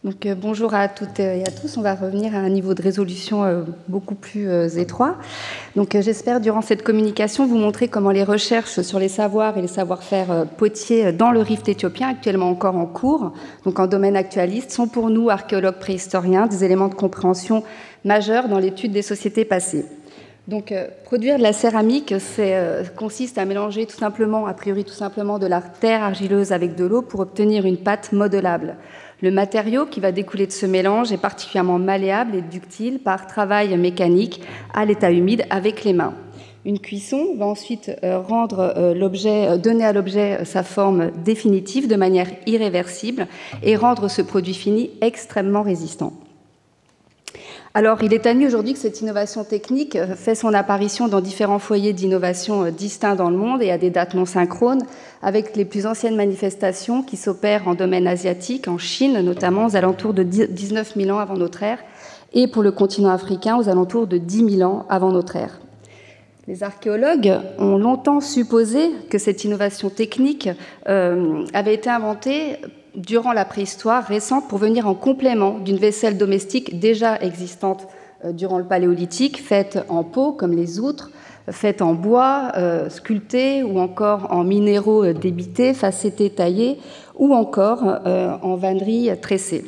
Donc, bonjour à toutes et à tous. On va revenir à un niveau de résolution beaucoup plus étroit. Donc, j'espère, durant cette communication, vous montrer comment les recherches sur les savoirs et les savoir-faire potiers dans le rift éthiopien, actuellement encore en cours, donc en domaine actualiste, sont pour nous, archéologues préhistoriens, des éléments de compréhension majeurs dans l'étude des sociétés passées. Donc, produire de la céramique, consiste à mélanger tout simplement, a priori tout simplement, de la terre argileuse avec de l'eau pour obtenir une pâte modelable. Le matériau qui va découler de ce mélange est particulièrement malléable et ductile par travail mécanique à l'état humide avec les mains. Une cuisson va ensuite donner à l'objet sa forme définitive de manière irréversible et rendre ce produit fini extrêmement résistant. Alors, il est admis aujourd'hui que cette innovation technique fait son apparition dans différents foyers d'innovation distincts dans le monde et à des dates non synchrones, avec les plus anciennes manifestations qui s'opèrent en domaine asiatique, en Chine notamment, aux alentours de 19 000 ans avant notre ère, et pour le continent africain, aux alentours de 10 000 ans avant notre ère. Les archéologues ont longtemps supposé que cette innovation technique avait été inventée durant la préhistoire récente pour venir en complément d'une vaisselle domestique déjà existante durant le paléolithique, faite en peau comme les outres, faite en bois, sculptée ou encore en minéraux débités, facettés, taillés ou encore en vannerie tressée.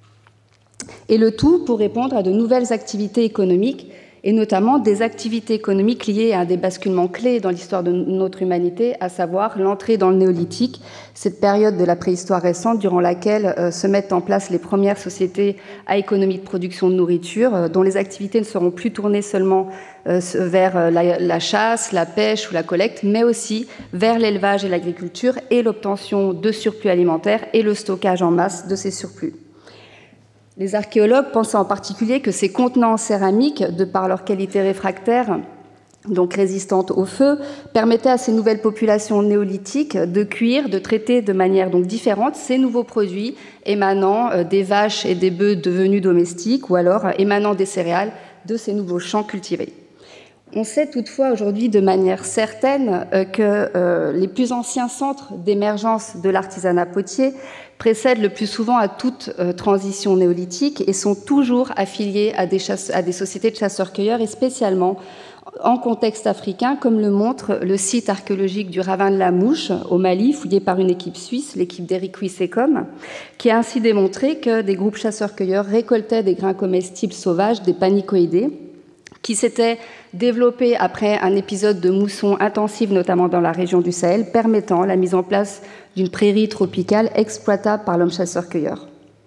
Et le tout pour répondre à de nouvelles activités économiques et notamment des activités économiques liées à des basculements clés dans l'histoire de notre humanité, à savoir l'entrée dans le néolithique, cette période de la préhistoire récente durant laquelle se mettent en place les premières sociétés à économie de production de nourriture, dont les activités ne seront plus tournées seulement vers la chasse, la pêche ou la collecte, mais aussi vers l'élevage et l'agriculture et l'obtention de surplus alimentaires et le stockage en masse de ces surplus. Les archéologues pensent en particulier que ces contenants en céramique, de par leur qualité réfractaire, donc résistante au feu, permettaient à ces nouvelles populations néolithiques de cuire, de traiter de manière donc différente ces nouveaux produits émanant des vaches et des bœufs devenus domestiques ou alors émanant des céréales de ces nouveaux champs cultivés. On sait toutefois aujourd'hui de manière certaine que les plus anciens centres d'émergence de l'artisanat potier précèdent le plus souvent à toute transition néolithique et sont toujours affiliés à des sociétés de chasseurs-cueilleurs et spécialement en contexte africain, comme le montre le site archéologique du ravin de la Mouche au Mali, fouillé par une équipe suisse, l'équipe d'Eric Wissekom, qui a ainsi démontré que des groupes chasseurs-cueilleurs récoltaient des grains comestibles sauvages, des panicoïdés, qui s'étaient développés après un épisode de mousson intensive, notamment dans la région du Sahel, permettant la mise en place d'une prairie tropicale exploitable par l'homme chasseur-cueilleur.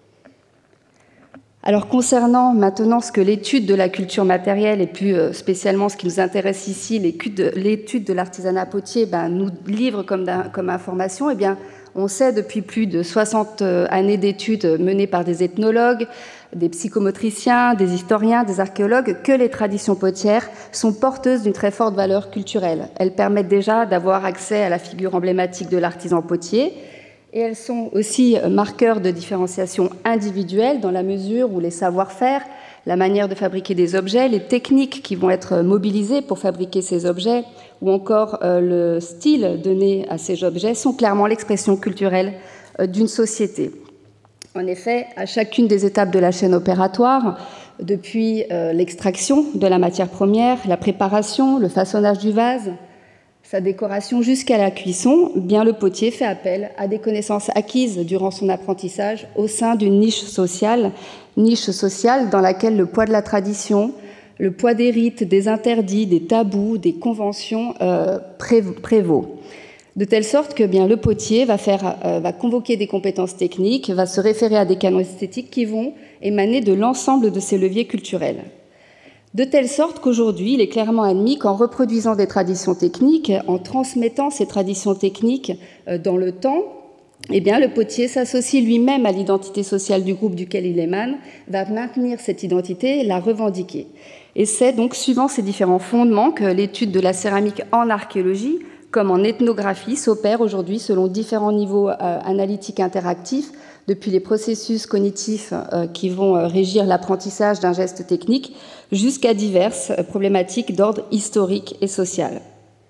Alors, concernant maintenant ce que l'étude de la culture matérielle et plus spécialement ce qui nous intéresse ici, l'étude de l'artisanat potier, nous livre comme information, eh bien, on sait depuis plus de 60 années d'études menées par des ethnologues, des psychomotriciens, des historiens, des archéologues, que les traditions potières sont porteuses d'une très forte valeur culturelle. Elles permettent déjà d'avoir accès à la figure emblématique de l'artisan potier et elles sont aussi marqueurs de différenciation individuelle dans la mesure où les savoir-faire, la manière de fabriquer des objets, les techniques qui vont être mobilisées pour fabriquer ces objets ou encore le style donné à ces objets sont clairement l'expression culturelle d'une société. En effet, à chacune des étapes de la chaîne opératoire, depuis l'extraction de la matière première, la préparation, le façonnage du vase, sa décoration jusqu'à la cuisson, bien le potier fait appel à des connaissances acquises durant son apprentissage au sein d'une niche sociale dans laquelle le poids de la tradition, le poids des rites, des interdits, des tabous, des conventions prévaut. De telle sorte que bien le potier va convoquer des compétences techniques, va se référer à des canons esthétiques qui vont émaner de l'ensemble de ces leviers culturels. De telle sorte qu'aujourd'hui, il est clairement admis qu'en reproduisant des traditions techniques, en transmettant ces traditions techniques dans le temps, eh bien, le potier s'associe lui-même à l'identité sociale du groupe duquel il émane, va maintenir cette identité et la revendiquer. Et c'est donc suivant ces différents fondements que l'étude de la céramique en archéologie, comme en ethnographie, s'opère aujourd'hui selon différents niveaux analytiques interactifs, depuis les processus cognitifs qui vont régir l'apprentissage d'un geste technique, jusqu'à diverses problématiques d'ordre historique et social.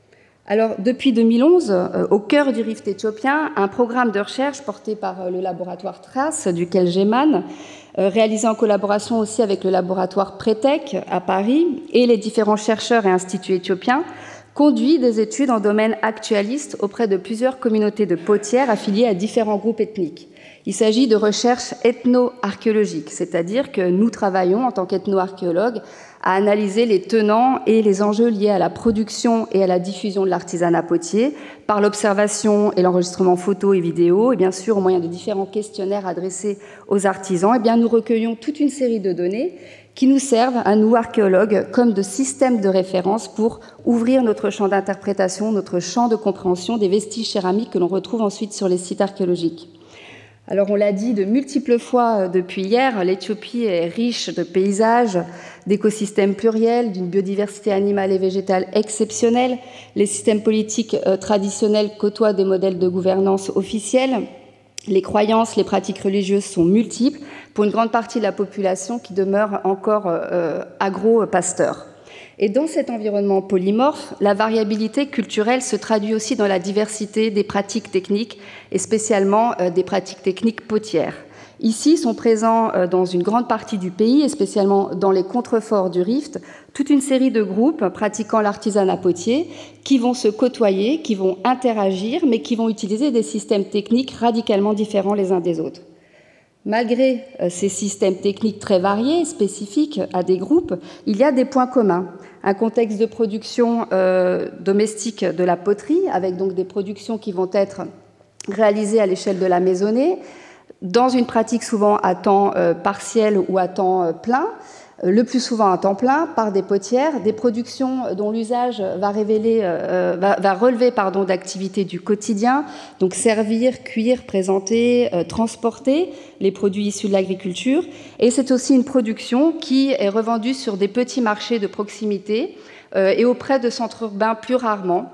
Alors, depuis 2011, au cœur du rift éthiopien, un programme de recherche porté par le laboratoire TRACE, duquel j'émane, réalisé en collaboration aussi avec le laboratoire Pretec à Paris et les différents chercheurs et instituts éthiopiens, conduit des études en domaine actualiste auprès de plusieurs communautés de potières affiliées à différents groupes ethniques. Il s'agit de recherches ethno-archéologiques, c'est-à-dire que nous travaillons en tant qu'ethno-archéologues à analyser les tenants et les enjeux liés à la production et à la diffusion de l'artisanat potier par l'observation et l'enregistrement photo et vidéo, et bien sûr au moyen de différents questionnaires adressés aux artisans. Et bien, nous recueillons toute une série de données qui nous servent à nous, archéologues, comme de systèmes de référence pour ouvrir notre champ d'interprétation, notre champ de compréhension des vestiges céramiques que l'on retrouve ensuite sur les sites archéologiques. Alors, on l'a dit de multiples fois depuis hier, l'Éthiopie est riche de paysages, d'écosystèmes pluriels, d'une biodiversité animale et végétale exceptionnelle. Les systèmes politiques traditionnels côtoient des modèles de gouvernance officiels. Les croyances, les pratiques religieuses sont multiples pour une grande partie de la population qui demeure encore agro-pasteur. Et dans cet environnement polymorphe, la variabilité culturelle se traduit aussi dans la diversité des pratiques techniques et spécialement des pratiques techniques potières. Ici sont présents dans une grande partie du pays, et spécialement dans les contreforts du Rift, toute une série de groupes pratiquant l'artisanat potier qui vont se côtoyer, qui vont interagir, mais qui vont utiliser des systèmes techniques radicalement différents les uns des autres. Malgré ces systèmes techniques très variés, spécifiques à des groupes, il y a des points communs. Un contexte de production domestique de la poterie, avec donc des productions qui vont être réalisées à l'échelle de la maisonnée, dans une pratique souvent à temps partiel ou à temps plein, le plus souvent à temps plein, par des potières, des productions dont l'usage va relever d'activités du quotidien, donc servir, cuire, présenter, transporter les produits issus de l'agriculture. Et c'est aussi une production qui est revendue sur des petits marchés de proximité et auprès de centres urbains plus rarement,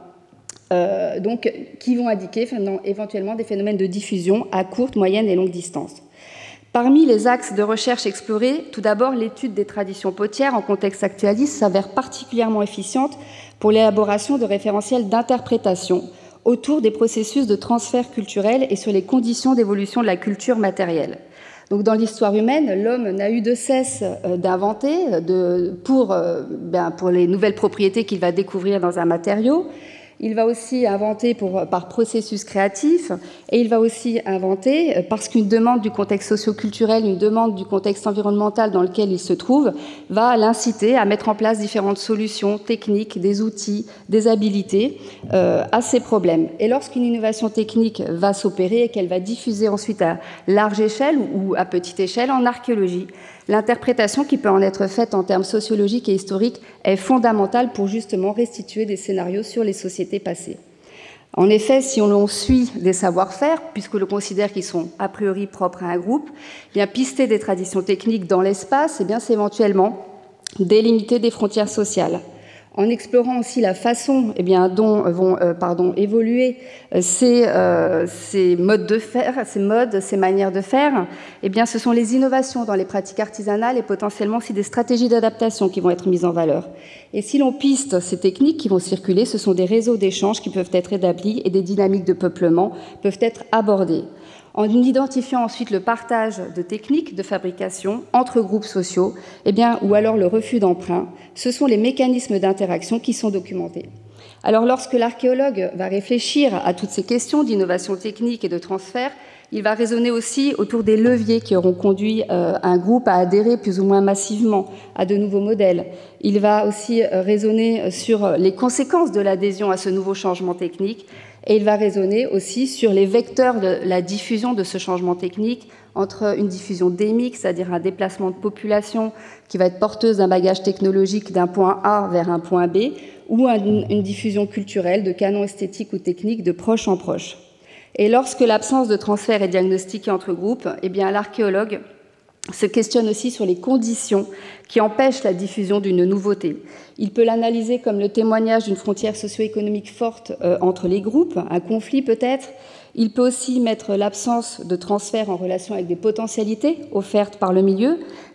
donc qui vont indiquer éventuellement des phénomènes de diffusion à courte, moyenne et longue distance. Parmi les axes de recherche explorés, tout d'abord, l'étude des traditions potières en contexte actualiste s'avère particulièrement efficiente pour l'élaboration de référentiels d'interprétation autour des processus de transfert culturel et sur les conditions d'évolution de la culture matérielle. Donc, dans l'histoire humaine, l'homme n'a eu de cesse d'inventer pour les nouvelles propriétés qu'il va découvrir dans un matériau. Il va aussi inventer par processus créatif, et il va aussi inventer parce qu'une demande du contexte socio-culturel, une demande du contexte environnemental dans lequel il se trouve, va l'inciter à mettre en place différentes solutions techniques, des outils, des habilités à ces problèmes. Et lorsqu'une innovation technique va s'opérer et qu'elle va diffuser ensuite à large échelle ou à petite échelle en archéologie, l'interprétation qui peut en être faite en termes sociologiques et historiques est fondamentale pour justement restituer des scénarios sur les sociétés passées. En effet, si on suit des savoir-faire, puisque l'on considère qu'ils sont a priori propres à un groupe, bien pister des traditions techniques dans l'espace, c'est éventuellement délimiter des frontières sociales. En explorant aussi la façon dont vont évoluer ces modes de faire, ces manières de faire, ce sont les innovations dans les pratiques artisanales et potentiellement aussi des stratégies d'adaptation qui vont être mises en valeur. Et si l'on piste ces techniques qui vont circuler, ce sont des réseaux d'échanges qui peuvent être établis et des dynamiques de peuplement peuvent être abordées. En identifiant ensuite le partage de techniques de fabrication entre groupes sociaux, ou alors le refus d'emprunt, ce sont les mécanismes d'interaction qui sont documentés. Alors, lorsque l'archéologue va réfléchir à toutes ces questions d'innovation technique et de transfert, il va raisonner aussi autour des leviers qui auront conduit un groupe à adhérer plus ou moins massivement à de nouveaux modèles. Il va aussi raisonner sur les conséquences de l'adhésion à ce nouveau changement technique. Et il va raisonner aussi sur les vecteurs de la diffusion de ce changement technique entre une diffusion démique, c'est-à-dire un déplacement de population qui va être porteuse d'un bagage technologique d'un point A vers un point B, ou une diffusion culturelle de canons esthétiques ou techniques de proche en proche. Et lorsque l'absence de transfert est diagnostiquée entre groupes, l'archéologue se questionne aussi sur les conditions qui empêchent la diffusion d'une nouveauté. Il peut l'analyser comme le témoignage d'une frontière socio-économique forte entre les groupes, un conflit peut-être. Il peut aussi mettre l'absence de transfert en relation avec des potentialités offertes par le milieu.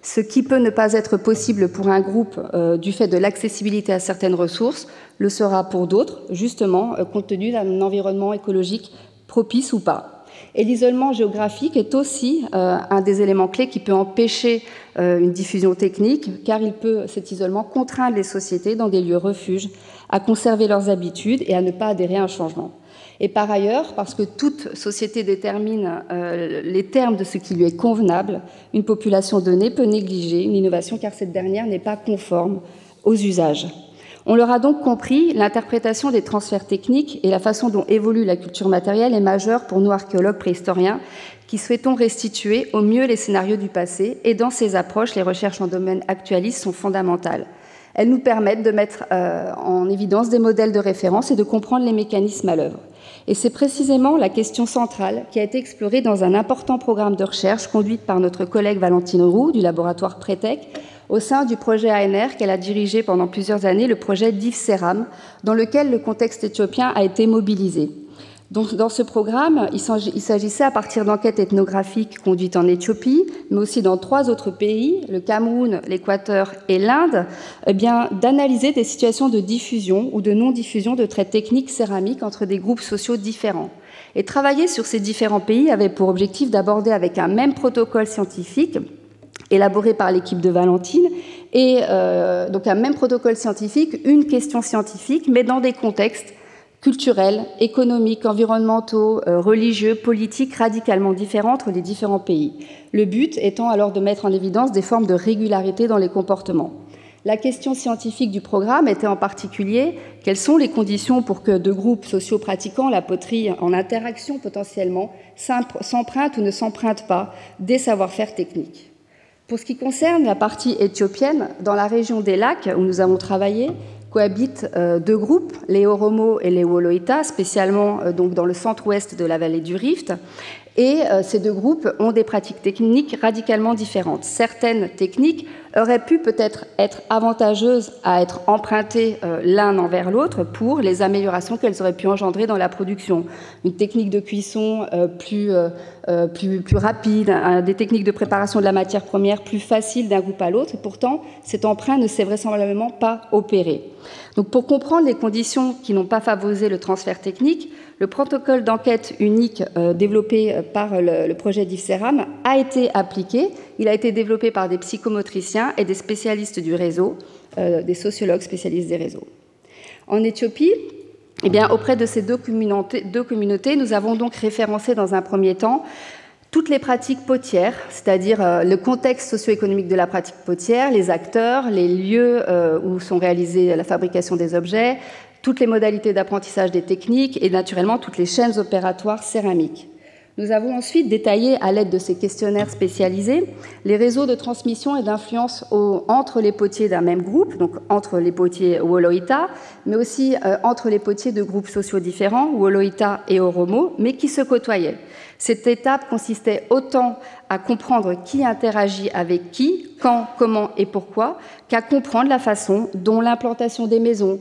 Ce qui peut ne pas être possible pour un groupe du fait de l'accessibilité à certaines ressources le sera pour d'autres, justement, compte tenu d'un environnement écologique propice ou pas. Et l'isolement géographique est aussi un des éléments clés qui peut empêcher une diffusion technique, car cet isolement contraindre les sociétés dans des lieux refuges à conserver leurs habitudes et à ne pas adhérer à un changement. Et par ailleurs, parce que toute société détermine les termes de ce qui lui est convenable, une population donnée peut négliger une innovation car cette dernière n'est pas conforme aux usages. On l'aura donc compris, l'interprétation des transferts techniques et la façon dont évolue la culture matérielle est majeure pour nous archéologues préhistoriens qui souhaitons restituer au mieux les scénarios du passé, et dans ces approches, les recherches en domaine actualiste sont fondamentales. Elles nous permettent de mettre en évidence des modèles de référence et de comprendre les mécanismes à l'œuvre. Et c'est précisément la question centrale qui a été explorée dans un important programme de recherche conduit par notre collègue Valentine Roux du laboratoire Pretec au sein du projet ANR qu'elle a dirigé pendant plusieurs années, le projet DIF-CERAM, dans lequel le contexte éthiopien a été mobilisé. Donc, dans ce programme, il s'agissait, à partir d'enquêtes ethnographiques conduites en Éthiopie, mais aussi dans 3 autres pays, le Cameroun, l'Équateur et l'Inde, d'analyser des situations de diffusion ou de non-diffusion de traits techniques céramiques entre des groupes sociaux différents. Et travailler sur ces différents pays avait pour objectif d'aborder avec un même protocole scientifique, élaboré par l'équipe de Valentine, et donc un même protocole scientifique, une question scientifique, mais dans des contextes culturels, économiques, environnementaux, religieux, politiques radicalement différents entre les différents pays. Le but étant alors de mettre en évidence des formes de régularité dans les comportements. La question scientifique du programme était en particulier quelles sont les conditions pour que 2 groupes sociaux pratiquant la poterie en interaction potentiellement s'empruntent ou ne s'empruntent pas des savoir-faire techniques. Pour ce qui concerne la partie éthiopienne, dans la région des lacs où nous avons travaillé, cohabitent 2 groupes, les Oromo et les Woloita, spécialement donc dans le centre-ouest de la vallée du Rift. Et ces 2 groupes ont des pratiques techniques radicalement différentes. Certaines techniques auraient pu peut-être être avantageuses à être empruntées l'un envers l'autre pour les améliorations qu'elles auraient pu engendrer dans la production. Une technique de cuisson plus rapide, des techniques de préparation de la matière première plus faciles d'un groupe à l'autre. Et pourtant, cet emprunt ne s'est vraisemblablement pas opéré. Donc, pour comprendre les conditions qui n'ont pas favorisé le transfert technique, le protocole d'enquête unique développé par le projet DIF-CERAM a été appliqué. Il a été développé par des psychomotriciens et des spécialistes du réseau, des sociologues spécialistes des réseaux. En Éthiopie, auprès de ces deux communautés, nous avons donc référencé dans un premier temps toutes les pratiques potières, c'est-à-dire le contexte socio-économique de la pratique potière, les acteurs, les lieux où sont réalisées la fabrication des objets, toutes les modalités d'apprentissage des techniques et naturellement toutes les chaînes opératoires céramiques. Nous avons ensuite détaillé, à l'aide de ces questionnaires spécialisés, les réseaux de transmission et d'influence entre les potiers d'un même groupe, donc entre les potiers Woloita, mais aussi entre les potiers de groupes sociaux différents, Woloita et Oromo, mais qui se côtoyaient. Cette étape consistait autant à comprendre qui interagit avec qui, quand, comment et pourquoi, qu'à comprendre la façon dont l'implantation des maisons,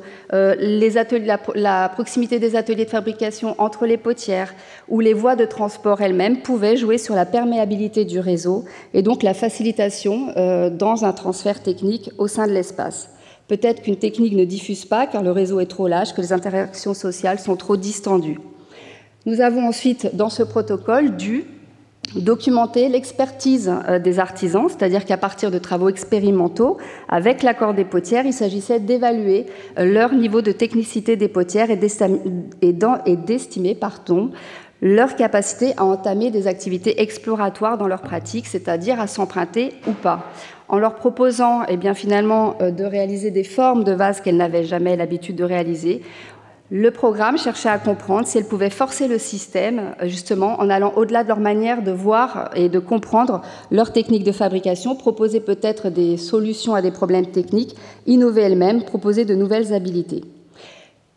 la proximité des ateliers de fabrication entre les potières ou les voies de transport elles-mêmes pouvaient jouer sur la perméabilité du réseau et donc la facilitation dans un transfert technique au sein de l'espace. Peut-être qu'une technique ne diffuse pas car le réseau est trop large, que les interactions sociales sont trop distendues. Nous avons ensuite, dans ce protocole, dû documenter l'expertise des artisans, c'est-à-dire qu'à partir de travaux expérimentaux, avec l'accord des potières, il s'agissait d'évaluer leur niveau de technicité des potières et d'estimer leur capacité à entamer des activités exploratoires dans leur pratique, c'est-à-dire à s'emprunter ou pas. En leur proposant finalement de réaliser des formes de vases qu'elles n'avaient jamais l'habitude de réaliser, le programme cherchait à comprendre si elles pouvaient forcer le système, justement, en allant au-delà de leur manière de voir et de comprendre leur technique de fabrication, proposer peut-être des solutions à des problèmes techniques, innover elles-mêmes, proposer de nouvelles habilités.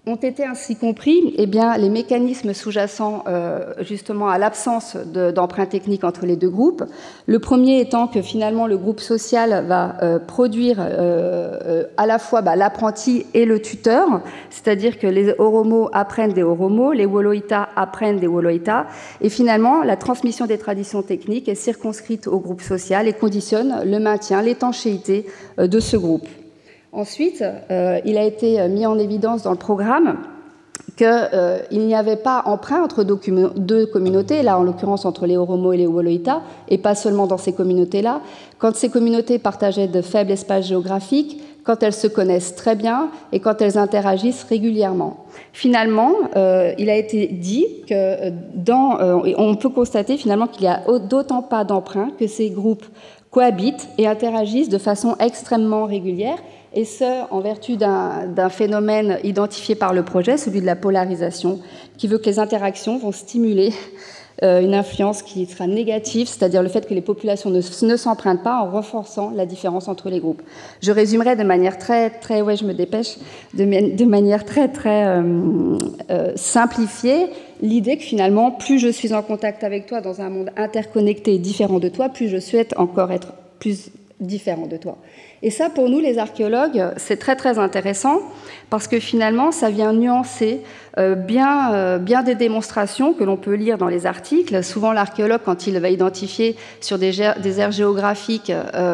Ont été ainsi compris les mécanismes sous-jacents justement à l'absence d'emprunt technique entre les deux groupes. Le premier étant que finalement le groupe social va produire à la fois l'apprenti et le tuteur, c'est-à-dire que les Oromo apprennent des Oromo, les Woloita apprennent des Woloita, et finalement la transmission des traditions techniques est circonscrite au groupe social et conditionne le maintien, l'étanchéité de ce groupe. Ensuite, il a été mis en évidence dans le programme qu'il n'y avait pas emprunt entre deux communautés, là en l'occurrence entre les Oromo et les Woloita, et pas seulement dans ces communautés-là, quand ces communautés partageaient de faibles espaces géographiques, quand elles se connaissent très bien et quand elles interagissent régulièrement. Finalement, il a été dit que on peut constater finalement qu'il n'y a d'autant pas d'emprunt que ces groupes cohabitent et interagissent de façon extrêmement régulière, et ce, en vertu d'un phénomène identifié par le projet, celui de la polarisation, qui veut que les interactions vont stimuler une influence qui sera négative, c'est-à-dire le fait que les populations ne s'empruntent pas en renforçant la différence entre les groupes. Je résumerai de manière je me dépêche, de manière très simplifiée, l'idée que finalement, plus je suis en contact avec toi dans un monde interconnecté et différent de toi, plus je souhaite encore être plus différent de toi. Et ça, pour nous, les archéologues, c'est très intéressant parce que finalement, ça vient nuancer bien des démonstrations que l'on peut lire dans les articles. Souvent, l'archéologue, quand il va identifier sur des aires géographiques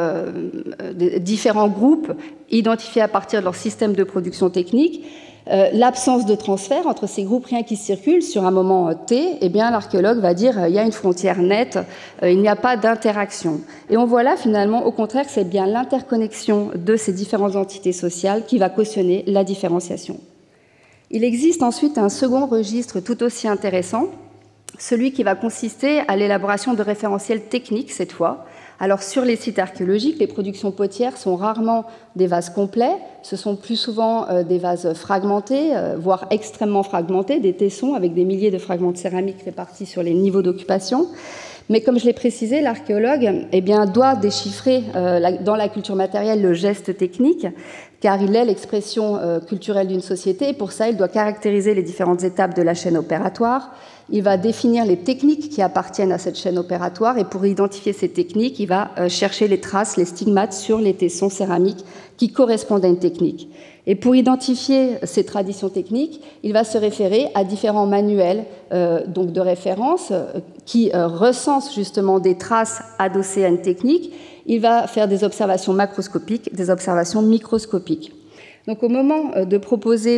différents groupes, identifiés à partir de leur système de production technique, l'absence de transfert entre ces groupes, rien qui circulent sur un moment T, l'archéologue va dire il y a une frontière nette, il n'y a pas d'interaction. Et on voit là finalement, au contraire, que c'est bien l'interconnexion de ces différentes entités sociales qui va cautionner la différenciation. Il existe ensuite un second registre tout aussi intéressant, celui qui va consister à l'élaboration de référentiels techniques cette fois. Alors sur les sites archéologiques, les productions potières sont rarement des vases complets, ce sont plus souvent des vases fragmentés, voire extrêmement fragmentés, des tessons avec des milliers de fragments de céramique répartis sur les niveaux d'occupation. Mais comme je l'ai précisé, l'archéologue doit déchiffrer dans la culture matérielle le geste technique, car il est l'expression culturelle d'une société, et pour ça, il doit caractériser les différentes étapes de la chaîne opératoire. Il va définir les techniques qui appartiennent à cette chaîne opératoire, et pour identifier ces techniques, il va chercher les traces, les stigmates sur les tessons céramiques qui correspondent à une technique. Et pour identifier ces traditions techniques, il va se référer à différents manuels donc de référence qui recensent justement des traces adossées à une technique. Il va faire des observations macroscopiques, des observations microscopiques. Donc au moment de proposer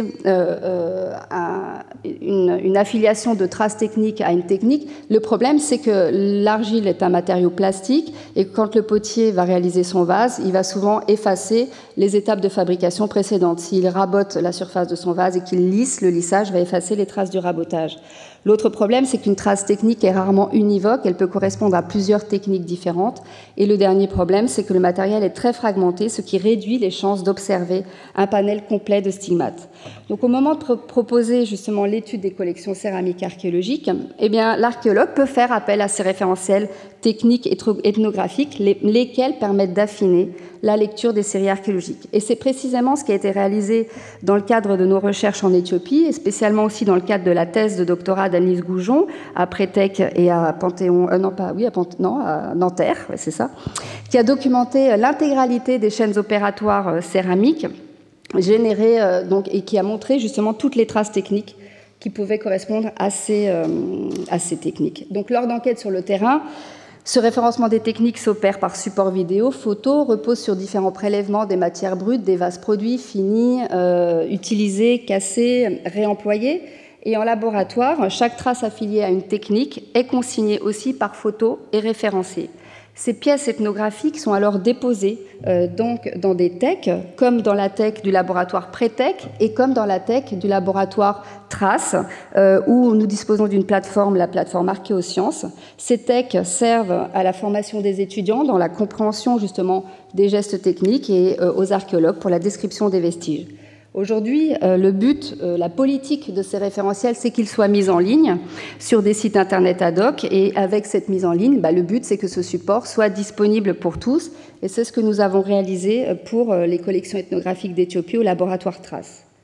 une affiliation de traces techniques à une technique, le problème c'est que l'argile est un matériau plastique et quand le potier va réaliser son vase, il va souvent effacer les étapes de fabrication précédentes. S'il rabote la surface de son vase et qu'il lisse, le lissage va effacer les traces du rabotage. L'autre problème, c'est qu'une trace technique est rarement univoque, elle peut correspondre à plusieurs techniques différentes. Et le dernier problème, c'est que le matériel est très fragmenté, ce qui réduit les chances d'observer un panel complet de stigmates. Donc au moment de proposer justement l'étude des collections céramiques archéologiques, l'archéologue peut faire appel à ces référentiels techniques et ethnographiques, lesquels permettent d'affiner la lecture des séries archéologiques. Et c'est précisément ce qui a été réalisé dans le cadre de nos recherches en Éthiopie, et spécialement aussi dans le cadre de la thèse de doctorat d'Annelise Goujon à Prétec et à Panthéon, à Nanterre, ouais, c'est ça, qui a documenté l'intégralité des chaînes opératoires céramiques générées et qui a montré justement toutes les traces techniques qui pouvaient correspondre à ces techniques. Donc lors d'enquêtes sur le terrain, ce référencement des techniques s'opère par support vidéo, photo, repose sur différents prélèvements des matières brutes, des vases produits, finis, utilisés, cassés, réemployés. Et en laboratoire, chaque trace affiliée à une technique est consignée aussi par photo et référencée. Ces pièces ethnographiques sont alors déposées donc dans des techs, comme dans la tech du laboratoire Prétec et comme dans la tech du laboratoire Trace, où nous disposons d'une plateforme, la plateforme Archéosciences. Ces techs servent à la formation des étudiants dans la compréhension justement des gestes techniques et aux archéologues pour la description des vestiges. Aujourd'hui, le but, la politique de ces référentiels, c'est qu'ils soient mis en ligne sur des sites internet ad hoc. Et avec cette mise en ligne, le but, c'est que ce support soit disponible pour tous. Et c'est ce que nous avons réalisé pour les collections ethnographiques d'Éthiopie au laboratoire Trace.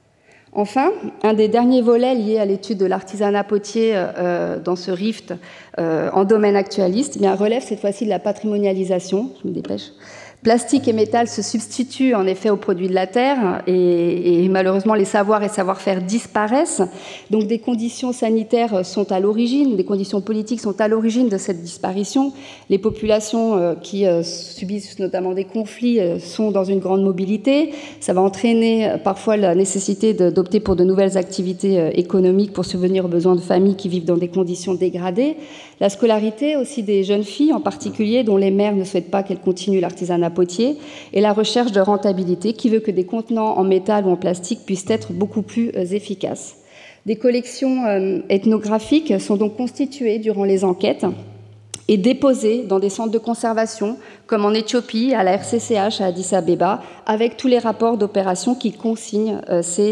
Enfin, un des derniers volets liés à l'étude de l'artisanat potier dans ce rift en domaine actualiste relève cette fois-ci de la patrimonialisation. Je me dépêche. Plastique et métal se substituent en effet aux produits de la terre et malheureusement les savoirs et savoir-faire disparaissent. Donc des conditions sanitaires sont à l'origine, des conditions politiques sont à l'origine de cette disparition. Les populations qui subissent notamment des conflits sont dans une grande mobilité. Ça va entraîner parfois la nécessité d'opter pour de nouvelles activités économiques pour subvenir aux besoins de familles qui vivent dans des conditions dégradées. La scolarité aussi des jeunes filles en particulier dont les mères ne souhaitent pas qu'elles continuent l'artisanat potier et la recherche de rentabilité qui veut que des contenants en métal ou en plastique puissent être beaucoup plus efficaces. Des collections ethnographiques sont donc constituées durant les enquêtes et déposées dans des centres de conservation comme en Éthiopie, à la RCCH, à Addis Abeba, avec tous les rapports d'opération qui consignent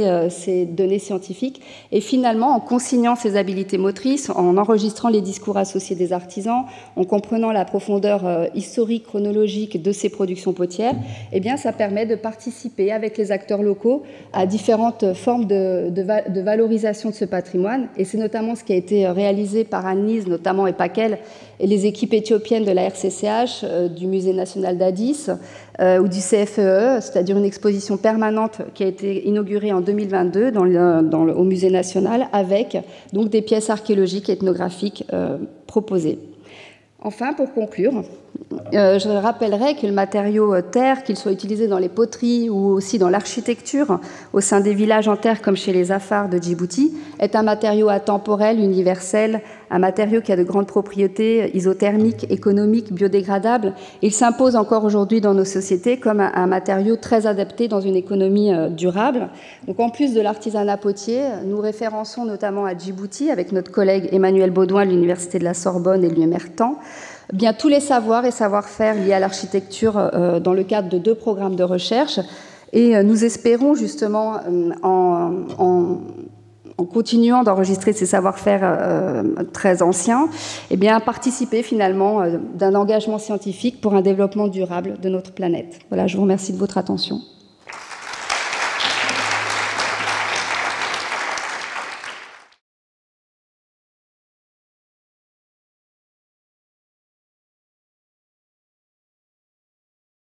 ces données scientifiques. Et finalement, en consignant ces habiletés motrices, en enregistrant les discours associés des artisans, en comprenant la profondeur historique, chronologique de ces productions potières, ça permet de participer avec les acteurs locaux à différentes formes de valorisation de ce patrimoine. Et c'est notamment ce qui a été réalisé par Anne-Lise, notamment, et pas qu'elle, et les équipes éthiopiennes de la RCCH, du Musée national d'Addis ou du CFEE, c'est-à-dire une exposition permanente qui a été inaugurée en 2022 au Musée national avec donc des pièces archéologiques et ethnographiques proposées. Enfin, pour conclure, je rappellerai que le matériau terre, qu'il soit utilisé dans les poteries ou aussi dans l'architecture, au sein des villages en terre comme chez les Afars de Djibouti, est un matériau atemporel, universel, un matériau qui a de grandes propriétés isothermiques, économiques, biodégradables. Il s'impose encore aujourd'hui dans nos sociétés comme un matériau très adapté dans une économie durable. Donc, en plus de l'artisanat potier, nous référençons notamment à Djibouti avec notre collègue Emmanuel Baudouin de l'Université de la Sorbonne et l'UMR Temps, tous les savoirs et savoir-faire liés à l'architecture dans le cadre de 2 programmes de recherche. Et nous espérons justement, en continuant d'enregistrer ces savoir-faire très anciens, participer finalement d'un engagement scientifique pour un développement durable de notre planète. Voilà, je vous remercie de votre attention.